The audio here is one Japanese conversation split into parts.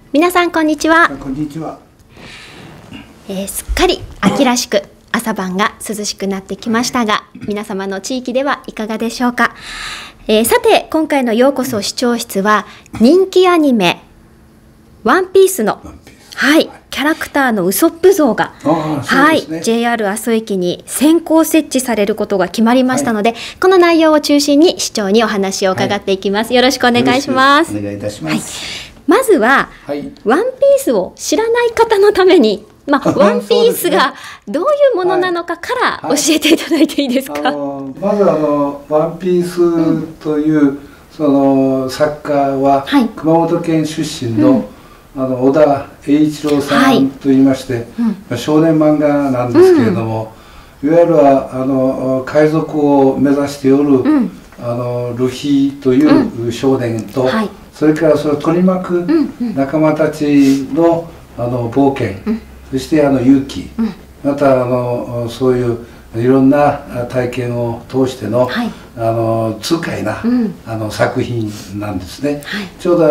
皆さんこんにちは。 こんにちは。 すっかり秋らしく朝晩が涼しくなってきましたが、皆様の地域ではいかがでしょうか。さて今回のようこそ視聴室は人気アニメワンピースのキャラクターのウソップ像が、JR 阿蘇駅に先行設置されることが決まりましたので、この内容を中心に市長にお話を伺っていきます。よろしくお願いします。 お願いいたします。 まずは、ワンピースを知らない方のために、ワンピースがどういうものなのかから教えていただいていいですか。 まずワンピースというその作家は、熊本県出身の小田栄一郎さんといいまして、少年漫画なんですけれども、いわゆる海賊を目指しておる、ルフィという少年と、それからそれを取り巻く仲間たちの冒険、そして勇気、またそういういろんな体験を通しての、痛快な、作品なんですね。ちょうど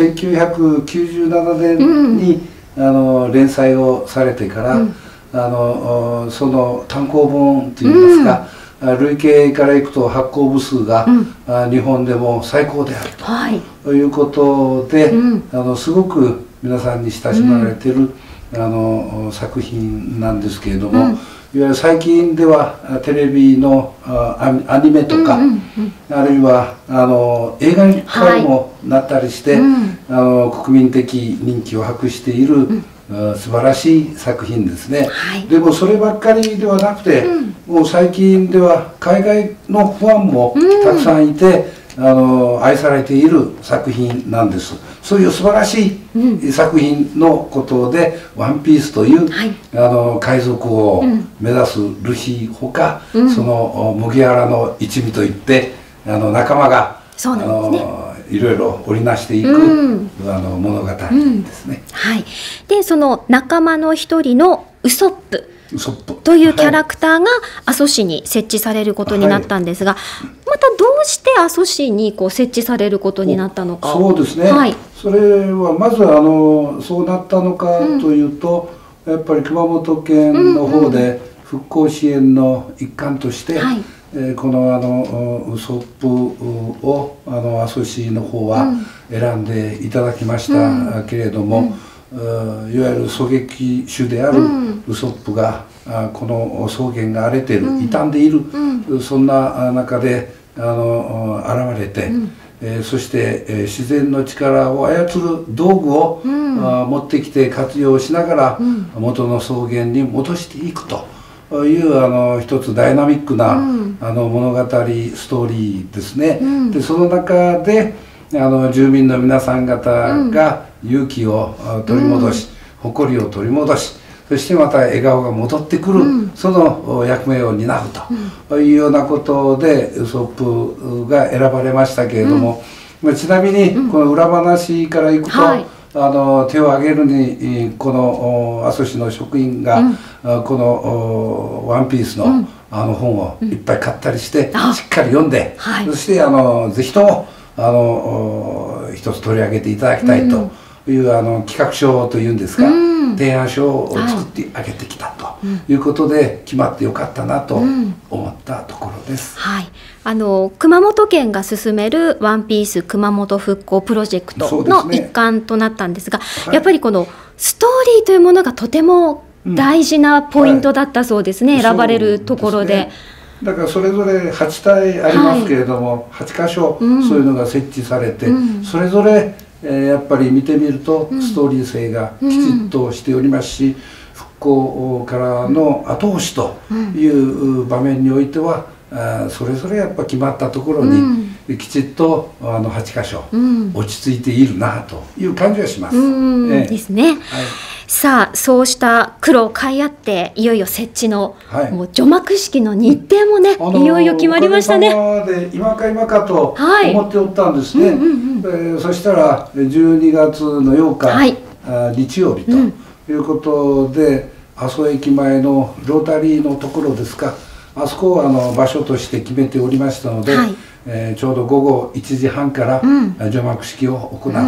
1997年に連載をされてから、その単行本といいますか、累計からいくと発行部数が、日本でも最高であるということで、すごく皆さんに親しまれている、作品なんですけれども、いわゆる最近ではテレビのアニメとか、あるいは映画にもなったりして、国民的人気を博している素晴らしい作品ですね。でもそればっかりではなくて、もう最近では海外のファンもたくさんいて、愛されている作品なんです。そういう素晴らしい作品のことで「ワンピースという、海賊を目指すルフィほか、その麦わらの一味といって仲間がいろいろ織りなしていく、物語ですね。 でその仲間の一人のウソップというキャラクターが阿蘇市に設置されることになったんですが、またどうして阿蘇市に設置されることになったのか。 そうですね、それはまずそうなったのかというと、やっぱり熊本県の方で復興支援の一環として、このウソップを阿蘇市の方は選んでいただきましたけれども、いわゆる狙撃手であるウソップがこの草原が荒れている、傷んでいる、そんな中で現れて、そして自然の力を操る道具を持ってきて活用しながら元の草原に戻していくという一つダイナミックな物語ストーリーですね。でその中で住民の皆さん方が勇気を取り戻し、誇りを取り戻し、そしてまた笑顔が戻ってくる、その役目を担うというようなことでウソップが選ばれましたけれども、ちなみにこの裏話からいくと、手を挙げるにこの阿蘇市の職員が、この「ワンピースの本をいっぱい買ったりして、しっかり読んで、そしてぜひとも一つ取り上げていただきたいという企画書というんですか、提案書を作ってあげてきたということで、決まってよかったなと思ったところです。 熊本県が進めるワンピース熊本復興プロジェクトの一環となったんですが、やっぱりこのストーリーというものがとても大事なポイントだったそうですね、選ばれるところで。 だからそれぞれ8体ありますけれども、8箇所そういうのが設置されて、それぞれやっぱり見てみるとストーリー性がきちっとしておりますし、復興からの後押しという場面においてはそれぞれやっぱ決まったところにきちっと8箇所落ち着いているなという感じがします。 ですね。さあそうした苦労を買い合っていよいよ設置の、もう除幕式の日程もね、いよいよ決まりましたね。 で今か今かと思っておったんですね。そしたら12月の8日、日曜日ということで、阿蘇駅前のロータリーのところですか、あそこを場所として決めておりましたので、ちょうど午後1時半から除幕式を行うと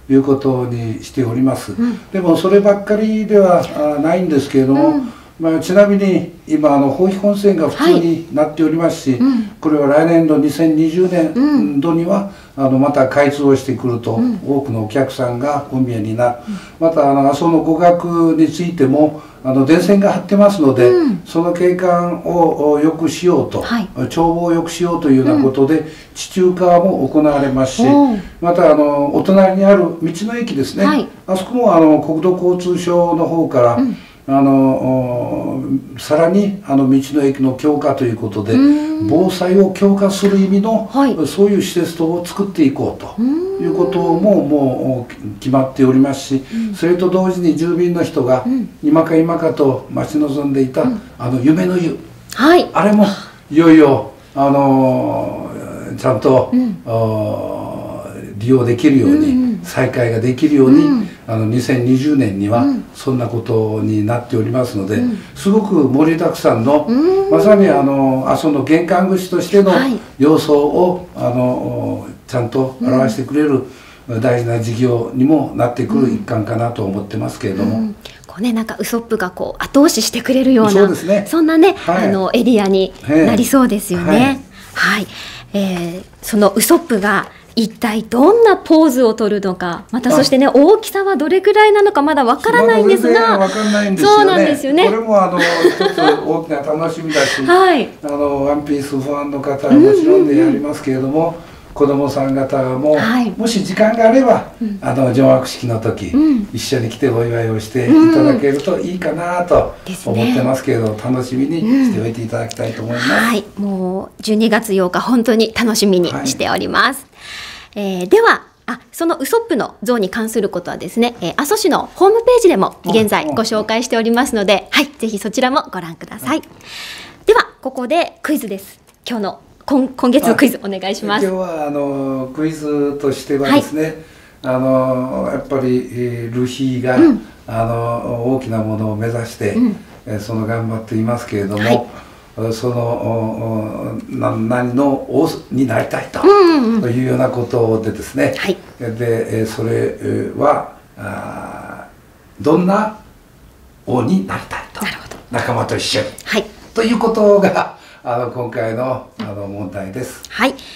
いうことにしております。でもそればっかりではないんですけれども、ちなみに今豊肥本線が普通になっておりますし、これは来年度2020年度にはまた開通をしてくると、多くのお客さんがお見えになる。また阿蘇の語学についても電線が張ってますので、その景観を良くしようと、眺望を良くしようというようなことで地中化も行われますし、またお隣にある道の駅ですね、あそこも国土交通省の方からさらに道の駅の強化ということで防災を強化する意味の、そういう施設等を作っていこうということももう決まっておりますし、それと同時に住民の人が今か今かと待ち望んでいた夢の湯、あれもいよいよちゃんと利用できるように、再開ができるように、2020年にはそんなことになっておりますので、すごく盛りだくさんの、まさに阿蘇の玄関口としての様相をちゃんと表してくれる大事な事業にもなってくる一環かなと思ってますけれども。 なんかウソップが後押ししてくれるような、そんなね、エリアになりそうですよね。そのウソップが一体どんなポーズを取るのか、またそしてね、大きさはどれくらいなのかまだわからないんですが、そうなんですよね。 これも一つ大きな楽しみだし、ワンピースファンの方はもちろんでやりますけれども、子どもさん方も、もし時間があれば除幕式の時、一緒に来てお祝いをしていただけるといいかなと思ってますけど、楽しみにしておいていただきたいと思います。 もう12月8日本当に楽しみにしております。ではそのウソップの像に関することはですね、阿蘇市のホームページでも現在ご紹介しておりますので、ぜひそちらもご覧ください。ではここでクイズです。今月のクイズお願いします。 今日はクイズとしてはですね、やっぱりルフィが、大きなものを目指して、頑張っていますけれども、その何の王になりたいというようなことでですね、でそれはどんな王になりたいと、仲間と一緒に、ということが今回の問題です。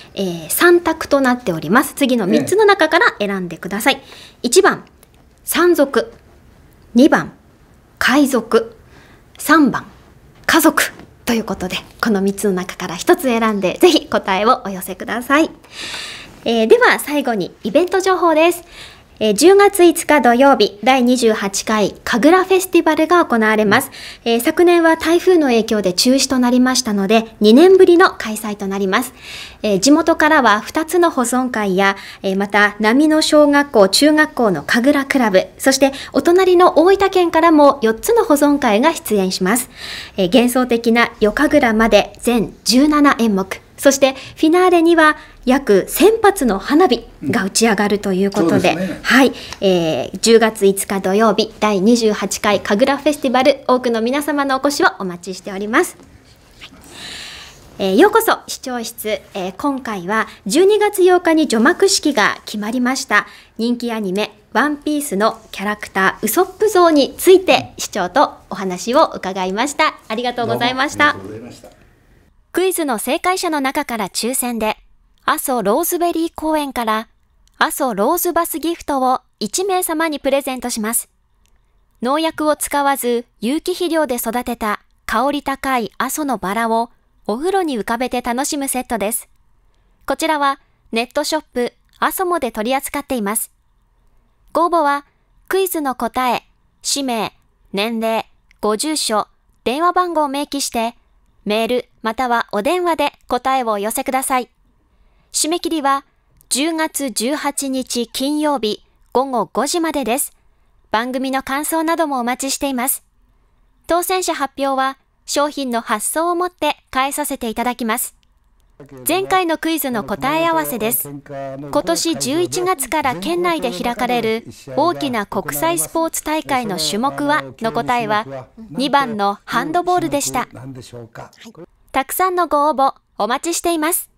3択となっております。次の3つの中から選んでください。1番山賊、2番海賊、3番家族ということで、この3つの中から1つ選んでぜひ答えをお寄せください。では最後にイベント情報です。10月5日土曜日、第28回神楽フェスティバルが行われます。昨年は台風の影響で中止となりましたので、2年ぶりの開催となります。地元からは2つの保存会や、また波野小学校、中学校の神楽クラブ、そしてお隣の大分県からも4つの保存会が出演します。幻想的な夜神楽まで全17演目。そしてフィナーレには約1000発の花火が打ち上がるということで、10月5日土曜日第28回神楽フェスティバル、多くの皆様のお越しをお待ちしております。ようこそ視聴室。今回は12月8日に除幕式が決まりました人気アニメワンピースのキャラクターウソップ像について市長とお話を伺いました。ありがとうございました。クイズの正解者の中から抽選で、阿蘇ローズベリー公園から阿蘇ローズバスギフトを1名様にプレゼントします。農薬を使わず有機肥料で育てた香り高い阿蘇のバラをお風呂に浮かべて楽しむセットです。こちらはネットショップ阿蘇モで取り扱っています。ご応募はクイズの答え、氏名、年齢、ご住所、電話番号を明記してメールまたはお電話で答えをお寄せください。締め切りは10月18日金曜日午後5時までです。番組の感想などもお待ちしています。当選者発表は商品の発送をもって返させていただきます。前回のクイズの答え合わせです。今年11月から県内で開かれる大きな国際スポーツ大会の種目はの答えは2番のハンドボールでした。たくさんのご応募お待ちしています。